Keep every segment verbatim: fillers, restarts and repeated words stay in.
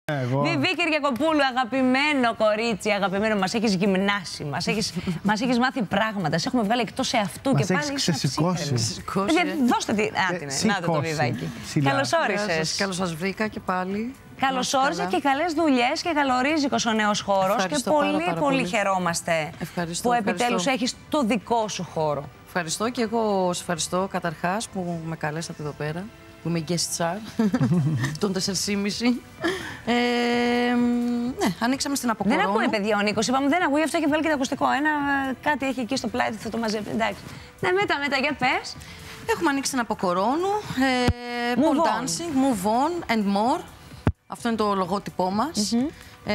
Βιβί Κυριακοπούλου, αγαπημένο κορίτσι, αγαπημένο, μας έχεις γυμνάσει, μας έχεις, μας έχεις μάθει πράγματα, σε έχουμε βγάλει εκτός εαυτού μας και πάλι ήσουν ξεσηκώσει. Δώστε τη. Να το το Βιβάκι. Καλώς όρισες. Καλώς σας βρήκα και πάλι. Καλώς όρισες και καλές δουλειές και καλορίζικος ο νέος χώρος και πολύ, πάρα, πάρα πολύ πολύ χαιρόμαστε ευχαριστώ, που ευχαριστώ. επιτέλους έχεις το δικό σου χώρο. Ευχαριστώ και εγώ σας ευχαριστώ καταρχάς που με καλέσατε εδώ πέρα, που είμαι guest star των τεσσάρων και μισή. Ε, ναι, ανοίξαμε στην Αποκορώνου. Δεν ακούει, παιδιά, ο Νίκος. Είπαμε δεν ακούει, αυτό έχει βάλει και το ακουστικό. Ένα κάτι έχει εκεί στο πλάι, θα το μαζεύει. Εντάξει. Ναι, μετά, μετά, για πες. Έχουμε ανοίξει την Αποκορώνου. Ε, Move pole on. dancing, move on and more. Αυτό είναι το λογότυπό μας. Mm-hmm.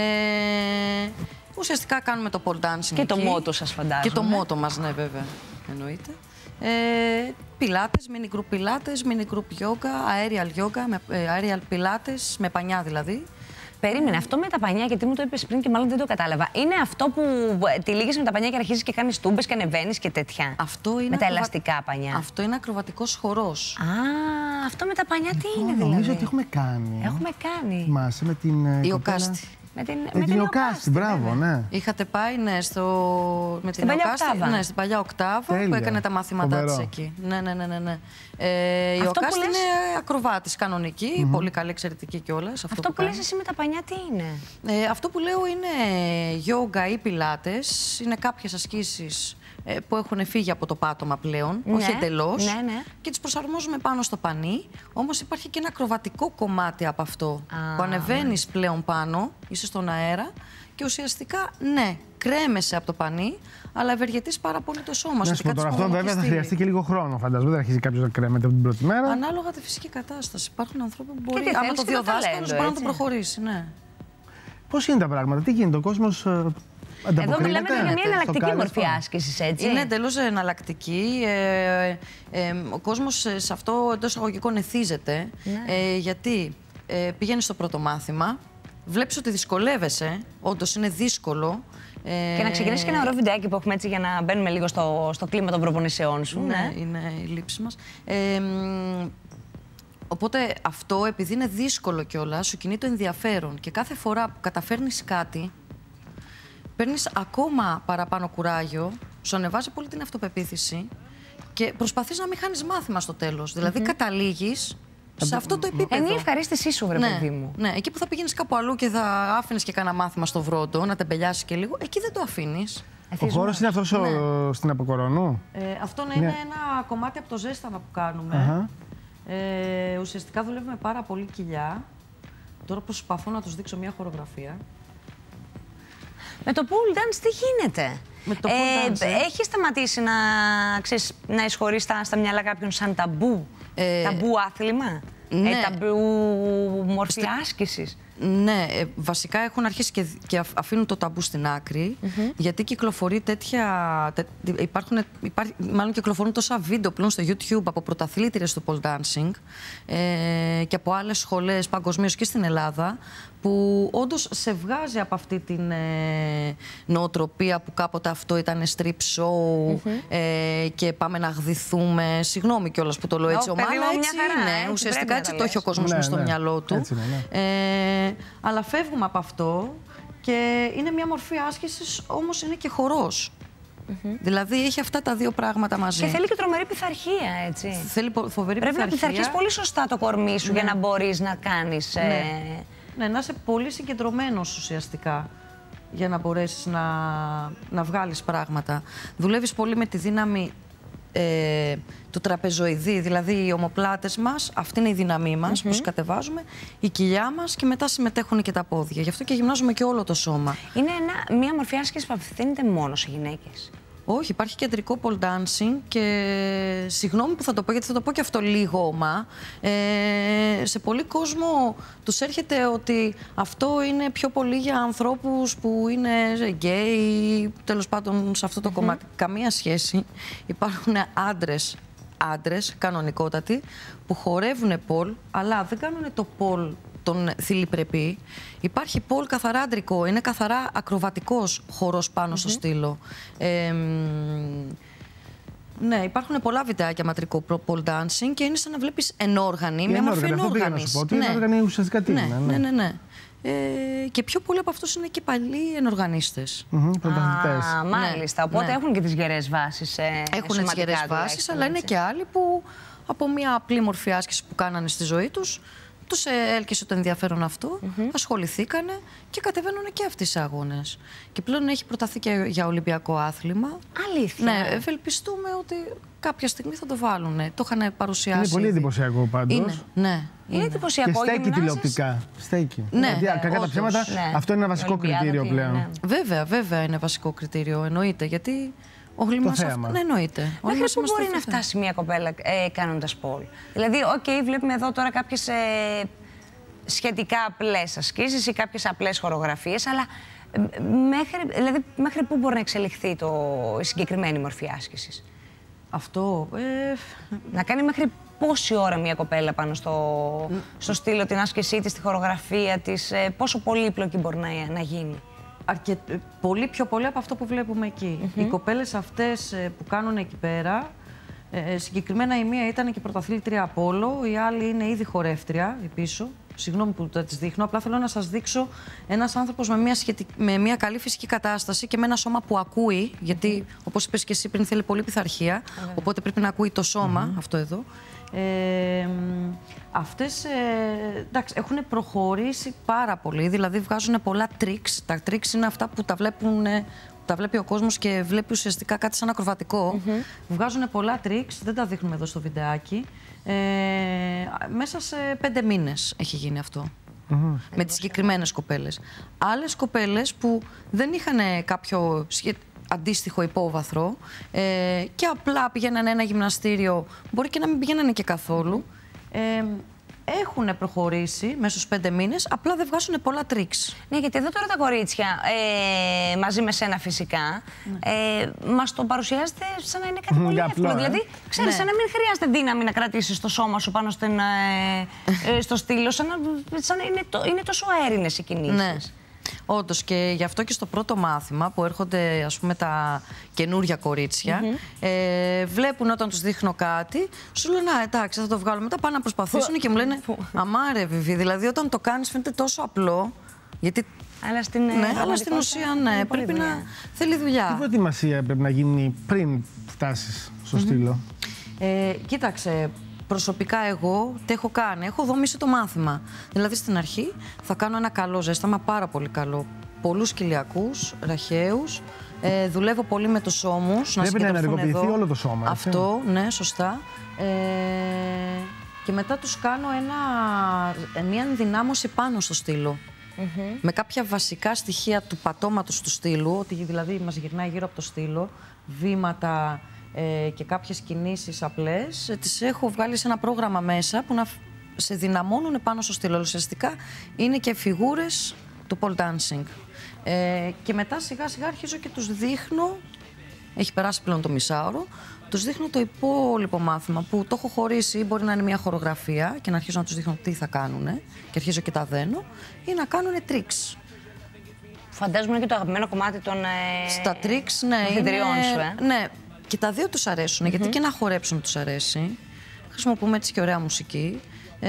ε, ουσιαστικά κάνουμε το pole dancing Και εκεί. το μότο σας φαντάζομαι. Και το μότο μας, ναι, βέβαια. Εννοείται. Ε, πιλάτες, mini group πιλάτες, mini group yoga, aerial yoga, με, ε, aerial πιλάτες, με πανιά δηλαδή. Περίμενε, αυτό με τα πανιά, γιατί μου το είπες πριν και μάλλον δεν το κατάλαβα. Είναι αυτό που τυλίγεις με τα πανιά και αρχίζεις και κάνεις τούμπες και ανεβαίνεις και τέτοια. Αυτό είναι με τα ακροβα... ελαστικά πανιά. Αυτό είναι ακροβατικός χορός. Α, αυτό με τα πανιά τι είναι δηλαδή. Νομίζω ότι έχουμε κάνει. Έχουμε κάνει. Θυμάσαι με την. Ιωκάστη. Με την, με την Ιωκάστη, μπράβο, ναι. Είχατε πάει, ναι, στο... με στην την παλιά Ιωκάστη, οκτάβα. Ναι, στην παλιά οκτάβα. Τέλεια. Που έκανε τα μάθηματά της εκεί. Ναι, ναι, ναι, ναι, ναι. Ε, η Ιωκάστη λες... είναι ακροβάτης κανονική, mm-hmm. πολύ καλή, εξαιρετική κιόλας. Αυτό, αυτό που, που λες εσύ με τα πανιά τι είναι. Ε, αυτό που λέω είναι γιόγκα ή πιλάτες, είναι κάποιες ασκήσεις που έχουν φύγει από το πάτωμα πλέον, ναι, όχι εντελώς, ναι, ναι. και τις προσαρμόζουμε πάνω στο πανί. Όμως υπάρχει και ένα ακροβατικό κομμάτι από αυτό, Α, που ανεβαίνεις ναι. πλέον πάνω, είσαι στον αέρα και ουσιαστικά, ναι, κρέμεσαι από το πανί, αλλά ευεργετείς πάρα πολύ το σώμα σου. Να σου πω τώρα, αυτό βέβαια θα χρειαστεί και λίγο χρόνο, φαντάζομαι. Δεν αρχίζει κάποιος να κρέμεται από την πρώτη μέρα. Ανάλογα τη φυσική κατάσταση. Υπάρχουν άνθρωποι που μπορεί, άμα το δει ο δάσκαλος, μπορεί να το προχωρήσει, ναι. Πώς είναι τα πράγματα, τι γίνεται, ο κόσμος. Εδώ μιλάμε για μια εναλλακτική μορφή άσκησης, έτσι. Είναι εντελώς εναλλακτική. Ε, ε, ο κόσμος σε αυτό εντός εισαγωγικών εθίζεται. Ναι. Ε, γιατί ε, πηγαίνεις στο πρώτο μάθημα, βλέπεις ότι δυσκολεύεσαι, όντως είναι δύσκολο. Ε, και να ξεκινήσεις και ένα ωραίο βιντεάκι που έχουμε έτσι για να μπαίνουμε λίγο στο, στο κλίμα των προπονησεών σου. Ναι, ναι, είναι η λήψη μας. Ε, Οπότε αυτό, επειδή είναι δύσκολο κιόλας, σου κινεί το ενδιαφέρον και κάθε φορά που καταφέρνεις κάτι, παίρνεις ακόμα παραπάνω κουράγιο, σου ανεβάζει πολύ την αυτοπεποίθηση και προσπαθείς να μην χάνεις μάθημα στο τέλος. Δηλαδή, mm-hmm. καταλήγεις σε αυτό το επίπεδο. Είναι η ευχαρίστησή σου, βρε ναι, παιδί μου. Ναι, εκεί που θα πηγαίνεις κάπου αλλού και θα άφηνες και κάνα μάθημα στο βρόντο, να τεμπελιάσεις και λίγο, εκεί δεν το αφήνεις. Ο χώρος είναι αυτός ναι. ο... στην Αποκορώνου. Ε, αυτό ναι, είναι ναι. ένα κομμάτι από το ζέσταμα που κάνουμε. Uh-huh. Ε, ουσιαστικά δουλεύουμε πάρα πολύ κοιλιά. Τώρα προσπαθώ να τους δείξω μια χορογραφία. Με το pole dance τι γίνεται. Με το pole dance, ε, ε. Έχει σταματήσει να, ξέρεις, να εισχωρείς στα, στα μυαλά κάποιον σαν ταμπού. Ε, ταμπού άθλημα. Ναι. Ε, ταμπού μορφή Στε... άσκησης. Ναι, ε, βασικά έχουν αρχίσει και, και αφήνουν το ταμπού στην άκρη, mm-hmm. γιατί κυκλοφορεί τέτοια... Τε, υπάρχουν, υπάρχει, μάλλον κυκλοφορούν τόσα βίντεο πλέον στο YouTube από πρωταθλήτριες του pole dancing ε, και από άλλες σχολές παγκοσμίως και στην Ελλάδα, που όντως σε βγάζει από αυτή την ε, νοοτροπία που κάποτε αυτό ήταν strip show mm-hmm. ε, και πάμε να γδυθούμε. Συγγνώμη κιόλας που το λέω έτσι, ομάλα, έτσι είναι. Έτσι ουσιαστικά έτσι το έχει ο κόσμος ναι, μες στο ναι. μυαλό του. Έτσι είναι, ναι. ε, αλλά φεύγουμε από αυτό και είναι μια μορφή άσκησης, όμως είναι και χορός. Mm-hmm. Δηλαδή έχει αυτά τα δύο πράγματα μαζί. Και θέλει και τρομερή πειθαρχία, έτσι. Θέλει φοβερή Πρέπει πειθαρχία. Πρέπει να πειθαρχείς πολύ σωστά το κορμί σου ναι. για να μπορείς να κάνεις... Ναι. Ε... ναι, να είσαι πολύ συγκεντρωμένος ουσιαστικά για να μπορέσεις να, να βγάλεις πράγματα. Δουλεύεις πολύ με τη δύναμη ε, του τραπεζοειδή, δηλαδή οι ομοπλάτες μας, αυτή είναι η δύναμή μας mm-hmm. που κατεβάζουμε, η κοιλιά μας και μετά συμμετέχουν και τα πόδια. Γι' αυτό και γυμνάζουμε και όλο το σώμα. Είναι ένα, μια μορφή άσκησης που απευθύνεται μόνο σε γυναίκες. Όχι, υπάρχει κεντρικό pole dancing και συγγνώμη που θα το πω, γιατί θα το πω και αυτό λίγο όμα. Ε, σε πολύ κόσμο τους έρχεται ότι αυτό είναι πιο πολύ για ανθρώπους που είναι γκέι, τέλος πάντων σε αυτό το mm-hmm. κομμάτι. Καμία σχέση. Υπάρχουν άντρες, άντρες κανονικότατοι, που χορεύουν pole, αλλά δεν κάνουν το pole τον θηλυπρεπή. Υπάρχει pole καθαρά αντρικό, είναι καθαρά ακροβατικός χορός πάνω mm-hmm. στο στήλο. Ε, ναι, υπάρχουν πολλά βιντεάκια ματρικό pole dancing και είναι σαν να βλέπεις ενόργανη, μια μορφή ενόργανης. Ναι. Ενόργανη ουσιαστικά τι ναι, είναι. Ναι, ναι, ναι. Ε, και πιο πολλοί από αυτούς είναι και παλιοί ενοργανίστες. Mm-hmm, πρωταθλητές. Α, μάλιστα. Ναι, Οπότε ναι. έχουν και τις γερές βάσεις. Ε, Έχουν τις γερές βάσεις, αλλά είναι και άλλοι που από μια απλή μορφή άσκηση που κάνανε στη ζωή τους, τους έλκυσε το ενδιαφέρον αυτό, mm-hmm. ασχοληθήκανε και κατεβαίνουν και αυτοί σε αγώνες. Και πλέον έχει προταθεί και για Ολυμπιακό άθλημα. Αλήθεια. Ναι, ευελπιστούμε ότι κάποια στιγμή θα το βάλουν. Το είχαν παρουσιάσει. Είναι πολύ εντυπωσιακό πάντως. Είναι, ναι. Είναι είναι. εντυπωσιακό. Και στέκει γυμνάζεις... τηλεοπτικά. Στέκει. Ναι, δηλαδή, ναι, κακά τα όντως, ψέματα, ναι. αυτό είναι ένα βασικό Ολυμπιάδα, κριτήριο τι, πλέον. ναι. Βέβαια, βέβαια είναι βασικό κριτήριο. Εννοείται. Γιατί όλοι μας θέαμα. Ναι, εννοείται. Όλοι Μέχρι μας πού είμαστε μπορεί να αυτό. φτάσει μια κοπέλα ε, κάνοντας πόλ? Δηλαδή, οκ, okay, βλέπουμε εδώ τώρα κάποιες ε, σχετικά απλές ασκήσεις ή κάποιες απλές χορογραφίες, αλλά ε, μέχρι, δηλαδή, μέχρι πού μπορεί να εξελιχθεί το, η συγκεκριμένη μορφή άσκησης? Αυτό. Ε, Να κάνει μέχρι πόση ώρα μια κοπέλα πάνω στο, στο στήλο, την άσκησή της, τη χορογραφία της, ε, πόσο πολύπλοκη μπορεί να, να γίνει? αρκε... Πολύ πιο πολύ από αυτό που βλέπουμε εκεί. Mm-hmm. Οι κοπέλες αυτές ε, που κάνουν εκεί πέρα, ε, συγκεκριμένα η μία ήταν και πρωταθλήτρια Απόλλω, η άλλη είναι ήδη χορεύτρια, η πίσω. Συγγνώμη που τα τις δείχνω, απλά θέλω να σας δείξω ένας άνθρωπος με μια, σχετι... με μια καλή φυσική κατάσταση και με ένα σώμα που ακούει, γιατί όπως είπες και εσύ πριν θέλει πολύ πειθαρχία, mm-hmm. οπότε πρέπει να ακούει το σώμα, mm-hmm. αυτό εδώ. Ε, αυτές ε, εντάξει, έχουν προχωρήσει πάρα πολύ, δηλαδή βγάζουν πολλά tricks. Τα tricks είναι αυτά που τα, βλέπουν, που τα βλέπει ο κόσμος και βλέπει ουσιαστικά κάτι σαν ακροβατικό. Mm-hmm. Βγάζουν πολλά tricks, δεν τα δείχνουμε εδώ στο βιντεάκι. Ε, μέσα σε πέντε μήνες έχει γίνει αυτό. Mm-hmm. Με τις συγκεκριμένες κοπέλες. Άλλες κοπέλες που δεν είχαν κάποιο αντίστοιχο υπόβαθρο ε, και απλά πηγαίνανε ένα γυμναστήριο, μπορεί και να μην πηγαίνανε και καθόλου, ε, έχουν προχωρήσει μέσα στους πέντε μήνες, απλά δεν βγάζουν πολλά τρίξ. Ναι, γιατί εδώ τώρα τα κορίτσια, ε, μαζί με σένα φυσικά, ναι. ε, μας το παρουσιάζετε σαν να είναι κάτι πολύ εύκολο. Ε. Δηλαδή, ξέρεις, ναι. σαν να μην χρειάζεται δύναμη να κρατήσεις το σώμα σου πάνω στην, ε, ε, στο στήλο, σαν να, σαν να είναι, το, είναι τόσο αέρινες οι κινήσεις. Ναι. Όντως, και γι' αυτό και στο πρώτο μάθημα που έρχονται, ας πούμε, τα καινούρια κορίτσια, mm-hmm. ε, βλέπουν όταν τους δείχνω κάτι, σου λένε «Α, εντάξει, θα το βγάλω». Μετά πάνε να προσπαθήσουν και μου λένε «Αμάρε, Βιβί, δηλαδή όταν το κάνεις φαίνεται τόσο απλό». Γιατί... Αλλά στην, ναι, αλλά στην ουσία, ναι, πρέπει δουλειά. να θέλει δουλειά. Τι προετοιμασία πρέπει να γίνει πριν φτάσεις στο mm-hmm. στήλο? Ε, κοίταξε. Προσωπικά εγώ τι έχω κάνει, έχω δομήσει το μάθημα. Δηλαδή στην αρχή θα κάνω ένα καλό ζέσταμα, πάρα πολύ καλό. Πολλούς κοιλιακούς, ραχαίους, ε, δουλεύω πολύ με τους ώμους. Πρέπει να ενεργοποιηθεί όλο το σώμα. Αυτό, έτσι? Ναι, σωστά. Ε, και μετά τους κάνω ένα, μια ενδυνάμωση πάνω στο στήλο. Mm-hmm. Με κάποια βασικά στοιχεία του πατώματος του στήλου, ότι δηλαδή μας γυρνάει γύρω από το στήλο, βήματα, Ε, και κάποιες κινήσεις απλές, ε, τις έχω βγάλει σε ένα πρόγραμμα μέσα που να σε δυναμώνουν πάνω στο στήλο. Ουσιαστικά είναι και φιγούρες του pole dancing. Ε, και μετά σιγά σιγά αρχίζω και τους δείχνω, έχει περάσει πλέον το μισάωρο, τους δείχνω το υπόλοιπο μάθημα που το έχω χωρίσει, μπορεί να είναι μια χορογραφία και να αρχίζω να τους δείχνω τι θα κάνουν και αρχίζω και τα δένω, ή να κάνουν tricks. Φαντάζομαι και το αγαπημένο κομμάτι των ε... Στα tricks, ναι, είναι... σου, ε. ναι. Και τα δύο τους αρέσουν, mm-hmm. γιατί και να χορέψουν τους αρέσει. Χρησιμοποιούμε έτσι και ωραία μουσική. Ε,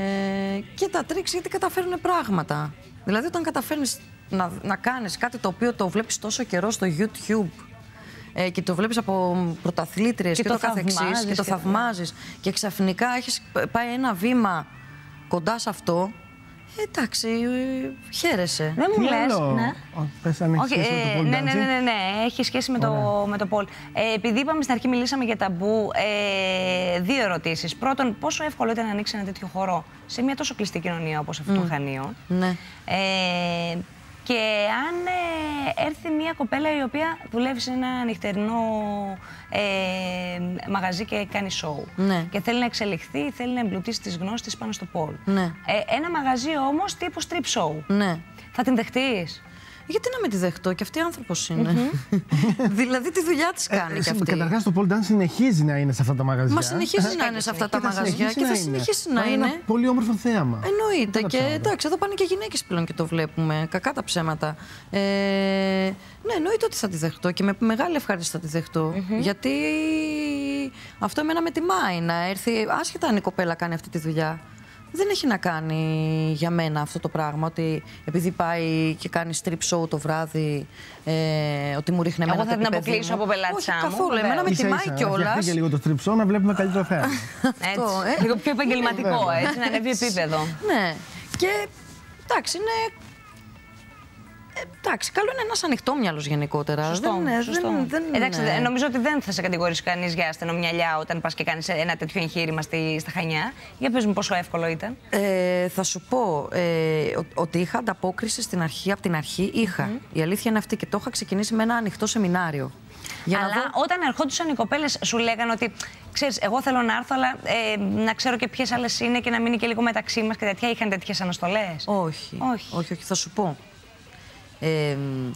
και τα τρίξ γιατί καταφέρουν πράγματα. Δηλαδή όταν καταφέρνεις να, να κάνεις κάτι το οποίο το βλέπεις τόσο καιρό στο YouTube ε, και το βλέπεις από πρωταθλήτριες και, και το, το καθεξής και το θαυμάζεις και ξαφνικά έχεις πάει ένα βήμα κοντά σε αυτό, εντάξει, χαίρεσαι. Δεν μου λες, ναι. Πες αν έχει σχέση με το pole ναι, dancing. ναι, ναι, ναι, ναι, έχει σχέση με το, με το pole. Ε, επειδή είπαμε στην αρχή, μιλήσαμε για ταμπού, ε, δύο ερωτήσεις. Πρώτον, πόσο εύκολο ήταν να ανοίξει ένα τέτοιο χώρο σε μια τόσο κλειστή κοινωνία όπως αυτή των mm. Χανίων. Ναι. Ε, και αν ε, έρθει μια κοπέλα η οποία δουλεύει σε ένα νυχτερινό ε, μαγαζί και κάνει σοου. Ναι. Και θέλει να εξελιχθεί, θέλει να εμπλουτίσει τις γνώσεις της πάνω στο πόλ. Ναι. Ε, ένα μαγαζί όμως τύπου strip show. Ναι. Θα την δεχτείς? Γιατί να με τη δεχτώ, και αυτή άνθρωπος είναι. Mm-hmm. Δηλαδή τη δουλειά της κάνει ε, κι αυτή. Καταρχάς το pole dance συνεχίζει να είναι σε αυτά τα μαγαζιά. Μα συνεχίζει να είναι σε αυτά τα μαγαζιά και θα συνεχίσει να είναι. Είναι ένα πολύ όμορφο θέαμα. Εννοείται. Και εντάξει, εδώ πάνε και γυναίκες πλέον και το βλέπουμε. Κακά τα ψέματα. Ε, ναι, εννοείται ότι θα τη δεχτώ και με μεγάλη ευχαρίστηση θα τη δεχτώ. Mm-hmm. Γιατί αυτό εμένα με τιμάει να έρθει, άσχετα αν η κοπέλα κάνει αυτή τη δουλειά. δεν έχει να κάνει για μένα αυτό το πράγμα, ότι επειδή πάει και κάνει strip show το βράδυ, ε, ότι μου ρίχνει εμένα το επίπεδο. Εγώ θα την αποκλείσω από πελάτησά μου. Όχι καθόλου, εμένα με τιμάει κιόλας. Να και λίγο το strip show να βλέπουμε καλύτερο θέαμα. Έτσι, λίγο πιο επαγγελματικό, έτσι, να ανέβει επίπεδο. Ναι, και εντάξει, είναι... Εντάξει, καλό είναι ένας ανοιχτόμυαλος γενικότερα. Σωστό, δεν, σωστό. Δεν, δεν, Εντάξει, ναι. Νομίζω ότι δεν θα σε κατηγορήσει κανείς για ασθενομυαλιά όταν πας και κάνεις ένα τέτοιο εγχείρημα στη, στα Χανιά. Για πες μου πόσο εύκολο ήταν. Ε, θα σου πω ε, ότι είχα ανταπόκριση στην αρχή, από την αρχή είχα. Mm-hmm. Η αλήθεια είναι αυτή και το είχα ξεκινήσει με ένα ανοιχτό σεμινάριο. Για αλλά να δω... όταν ερχόντουσαν οι κοπέλες σου λέγανε ότι ξέρεις, εγώ θέλω να έρθω, αλλά ε, να ξέρω και ποιες άλλες είναι και να μείνει και λίγο μεταξύ μας και τέτοια. Είχαν τέτοιες αναστολές? Όχι. Όχι, όχι, όχι, θα σου πω. Ε,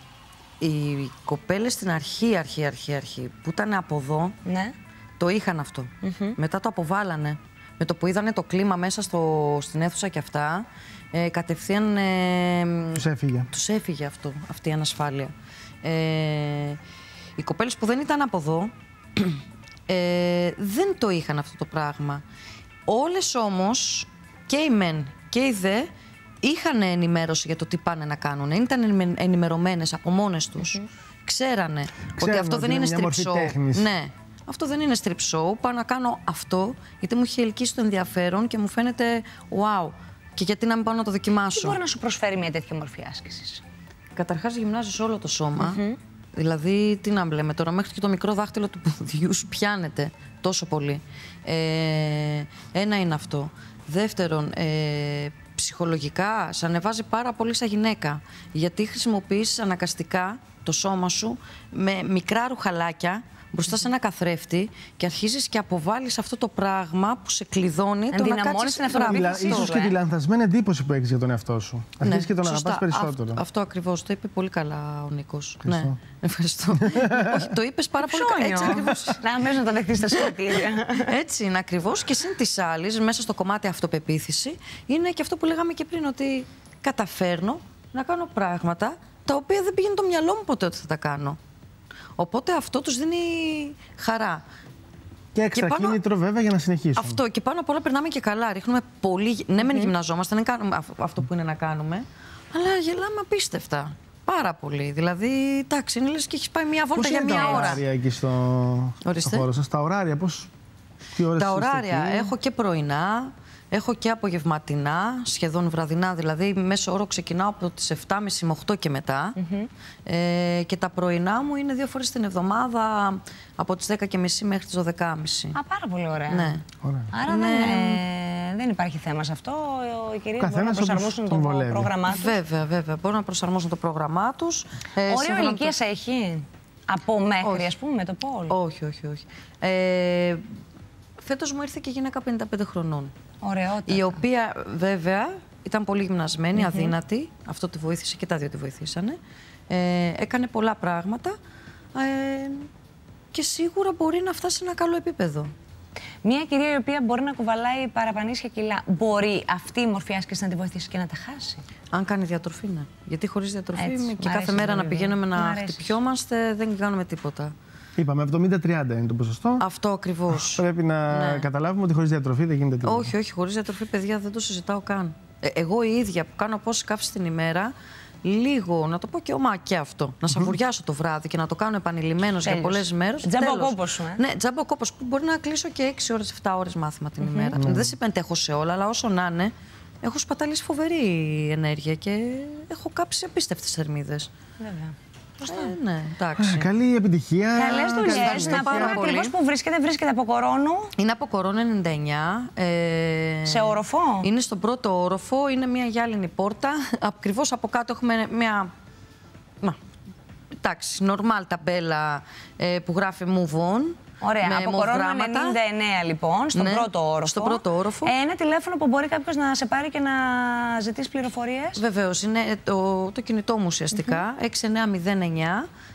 οι κοπέλες στην αρχή, αρχή, αρχή, αρχή, που ήταν από εδώ, ναι. το είχαν αυτό. Mm-hmm. Μετά το αποβάλανε. Με το που είδανε το κλίμα μέσα στο, στην αίθουσα και αυτά, ε, κατευθείαν ε, τους έφυγε. Τους έφυγε αυτό, αυτή η ανασφάλεια. Ε, οι κοπέλες που δεν ήταν από εδώ, ε, δεν το είχαν αυτό το πράγμα. Όλες όμως, και οι μεν και οι δε, είχαν ενημέρωση για το τι πάνε να κάνουν. Ήταν ενημερωμένες από μόνες τους. Mm-hmm. Ξέρανε, Ξέρανε ότι αυτό δεν είναι strip show. Ναι, αυτό δεν είναι strip show. Πάω να κάνω αυτό, γιατί μου είχε ελκύσει το ενδιαφέρον και μου φαίνεται wow. Και γιατί να μην πάω να το δοκιμάσω. Τι μπορεί να σου προσφέρει μια τέτοια μορφή άσκησης? Καταρχάς, γυμνάζεις όλο το σώμα. Mm-hmm. Δηλαδή, τι να λέμε τώρα, μέχρι και το μικρό δάχτυλο του ποδιού σου πιάνεται τόσο πολύ. Ε, ένα είναι αυτό. Δεύτερον, ε, ψυχολογικά σε ανεβάζει πάρα πολύ σαν γυναίκα, γιατί χρησιμοποιείς αναγκαστικά το σώμα σου με μικρά ρουχαλάκια μπροστά σε ένα καθρέφτη και αρχίζεις και αποβάλλεις αυτό το πράγμα που σε κλειδώνει το να κάτσεις στην αυτοπεποίθησή σου. Ίσως και τη λανθασμένη εντύπωση που έχεις για τον εαυτό σου. Αρχίζεις ναι, και τον αγαπάς περισσότερο. Αυτό, αυτό ακριβώς. Το είπε πολύ καλά ο Νίκος. Ναι, ευχαριστώ. Όχι, το είπες πάρα πολύ καλά. Έτσι ακριβώς. Να αμέσως να το δεχτείς στα σωτήρια. Έτσι είναι ακριβώς. Και συν της άλλης, μέσα στο κομμάτι αυτοπεποίθηση, είναι και αυτό που λέγαμε και πριν, ότι καταφέρνω να κάνω πράγματα τα οποία δεν πήγαινε το μυαλό μου ποτέ ότι θα τα κάνω. Οπότε αυτό τους δίνει χαρά. Και έξτρα πάνω... κίνητρο βέβαια για να συνεχίσουμε. Αυτό, και πάνω απ' όλα περνάμε και καλά. Ρίχνουμε πολύ. Ναι, μεν mm. γυμναζόμαστε, δεν κάνουμε αυτό που είναι να κάνουμε, αλλά γελάμε απίστευτα. Πάρα πολύ. Δηλαδή, εντάξει, είναι λες και έχεις πάει μία βόλτα για μία ώρα. Πώς είναι τα ωράρια εκεί στο, στο χώρο σας? Τα ωράρια, πώς, τι ώρες? Τα ωράρια, έχω και πρωινά. Έχω και απογευματινά, σχεδόν βραδινά, δηλαδή μέσω όρο ξεκινάω από τις επτά και μισή με οκτώ και μετά. Mm-hmm. ε, και τα πρωινά μου είναι δύο φορές την εβδομάδα, από τις δέκα και μισή μέχρι τις δώδεκα και μισή. Α, πάρα πολύ ωραία. Ναι. Ωραία. Άρα ναι. δεν, ε, δεν υπάρχει θέμα σε αυτό. Οι κυρίες μπορούν να προσαρμόσουν το βολεύει. πρόγραμμά τους. Βέβαια, βέβαια. Μπορούν να προσαρμόσουν το πρόγραμμά τους. Ε, Όριο ηλικίας το... έχει? Από μέχρι, όχι. Ας πούμε, με το πόλ. Όχι, όχι, όχι. Ε, φέτος μου ήρθε και γυναίκα πενήντα πέντε χρονών. Ωραιότατα. Η οποία βέβαια ήταν πολύ γυμνασμένη, mm-hmm. αδύνατη. Αυτό τη βοήθησε και τα δύο τη βοηθήσανε. Ε, έκανε πολλά πράγματα ε, και σίγουρα μπορεί να φτάσει σε ένα καλό επίπεδο. Μια κυρία η οποία μπορεί να κουβαλάει παραπανίσια κιλά, μπορεί αυτή η μορφή άσκηση να τη βοηθήσει και να τα χάσει? Αν κάνει διατροφή, ναι. Γιατί χωρίς διατροφή Έτσι, και κάθε μέρα να πηγαίνουμε να χτυπιόμαστε, δεν κάνουμε τίποτα. Είπαμε εβδομήντα τριάντα είναι το ποσοστό. Αυτό ακριβώς. Πρέπει να ναι. καταλάβουμε ότι χωρίς διατροφή δεν γίνεται τίποτα. Όχι, όχι, χωρίς διατροφή, παιδιά, δεν το συζητάω καν. Ε, εγώ η ίδια που κάνω πόσες καύσεις την ημέρα, λίγο, να το πω και ομά και αυτό, να σαβουριάσω το βράδυ και να το κάνω επανειλημμένος για πολλές μέρες. Τζάμπο ο κόπος σου, ε. Ναι, τζάμπο ο κόπος που μπορεί να κλείσω και έξι ώρες, επτά ώρες μάθημα την mm-hmm. ημέρα. Mm-hmm. Δεν συμμετέχω σε όλα, αλλά όσο να είναι, έχω σπαταλήσει φοβερή ενέργεια και έχω κάψει απίστευτες θερμίδες. Βέβαια. Ε, ναι, εντάξει. Καλή επιτυχία. Καλές δουλειές. Να πούμε ακριβώς που βρίσκεται. Βρίσκεται από Κορώνου. Είναι από Κορώνου ενενήντα εννιά. Ε, σε όροφο. Είναι στον πρώτο όροφο. Είναι μια γυάλινη πόρτα. Ακριβώς από κάτω έχουμε μια. Να, εντάξει, normal ταμπέλα ε, που γράφει Move On. Ωραία, από Κορώνου ενενήντα εννέα λοιπόν, στον, ναι, πρώτο όροφο. στον πρώτο όροφο. Ένα τηλέφωνο που μπορεί κάποιος να σε πάρει και να ζητήσει πληροφορίες. Βεβαίως, είναι το, το κινητό μου ουσιαστικά, mm-hmm. έξι εννιά μηδέν εννιά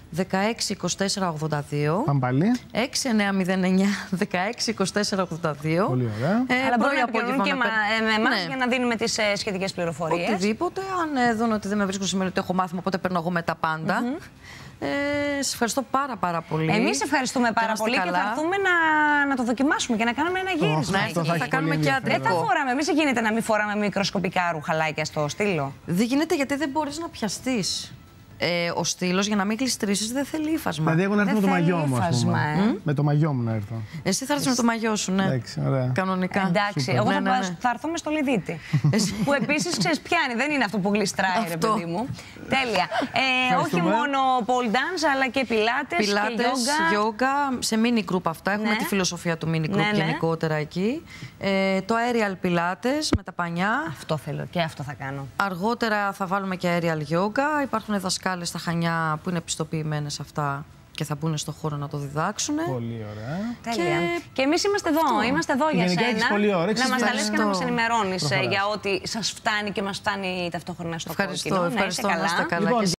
δεκαέξι είκοσι τέσσερα ογδόντα δύο. Πάμε πάλι. έξι εννιά μηδέν εννιά δεκαέξι είκοσι τέσσερα ογδόντα δύο. Πολύ ωραία. Ε, Αλλά μπορούν να επικοινωνούν και με εμάς ναι. για να δίνουμε τις ε, σχετικές πληροφορίες. Οτιδήποτε. Αν ε, δουν ότι δεν με βρίσκουν σήμερα, ότι έχω μάθημα, οπότε παίρνω εγώ με τα πάντα. Mm-hmm. Ε, σας ευχαριστώ πάρα πάρα πολύ. Εμείς ευχαριστούμε πάρα πολύ καλά. Και θα έρθουμε να, να το δοκιμάσουμε και να κάνουμε ένα γύρισμα. Oh, ναι, θα, θα κάνουμε και αντρικό. Δεν θα φοράμε. Εμείς γίνεται να μην φοράμε μικροσκοπικά ρουχαλάκια στο στήλο. Δεν γίνεται γιατί δεν μπορείς να πιαστείς. Ε, ο στήλος για να μην κλειστρήσεις δεν θέλει ύφασμα. Δηλαδή, εγώ να έρθω με το μαγιό μου. Ε. Με το μαγιό μου να έρθω. Εσύ θα έρθεις με το μαγιό σου, ναι. Εντάξει, ωραία. Κανονικά. Εντάξει, Super. εγώ ναι, θα, ναι, ναι. θα έρθω με στο λιδίτη. Που επίσης ξέρεις πιάνει, δεν είναι αυτό που γλιστράει, ρε παιδί μου. Τέλεια. Ε, όχι μόνο pole dance, αλλά και πιλάτες, πιλάτες και yoga. Σε mini group αυτά. Έχουμε ναι. τη φιλοσοφία του mini group ναι, ναι. γενικότερα εκεί. Ε, το aerial πιλάτες με τα πανιά. Αυτό θέλω και αυτό θα κάνω. Αργότερα θα βάλουμε και aerial yoga. Υπάρχουν δασκάλες στα Χανιά που είναι πιστοποιημένες αυτά και θα μπουν στο χώρο να το διδάξουν. Πολύ ωραία. Τέλεια. Και, και εμείς είμαστε εδώ, αυτό. είμαστε εδώ για σένα. Πολύ ωραία. Να μας τα λες και να μας ενημερώνεις για ό,τι σας φτάνει και μας φτάνει ταυτόχρονα στο ευχαριστώ, κόκκινο. Ευχαριστώ, να είστε καλά. καλά.